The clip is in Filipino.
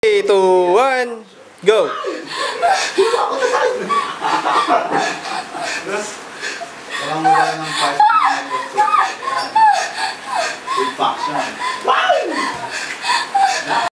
3, 2, 1, go! Walang wala ng 5 minutes. With faction.